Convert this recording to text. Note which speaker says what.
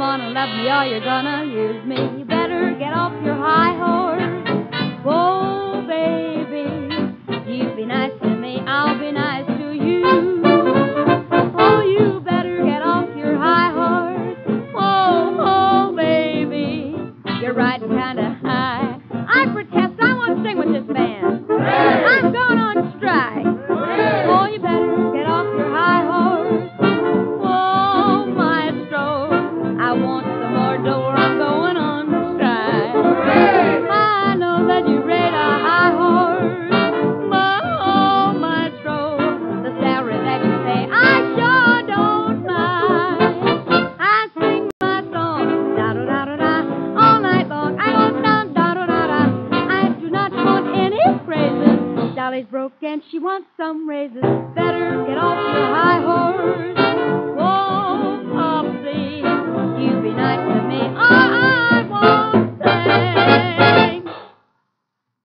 Speaker 1: Come on and love me or you're gonna use me. You better get off your high horse. Whoa, baby, you be nice to me, I'll be nice to you. Oh, you better get off your high horse. Whoa, whoa, baby, you're riding kinda high. I protest, I won't sing with this band. I'm going on strike. Oh, you better get off your high horse. Whoa, maestro, I want some more dough or I'm going on strike. I know that you rate a high horse. Oh, maestro, the salary that you pay, I sure don't mind. I sing my song, da-da-da-da-da, all night long. I go down, da-da-da-da. I do not want any praises. Dolly's broke and she wants some raises. Better get off your high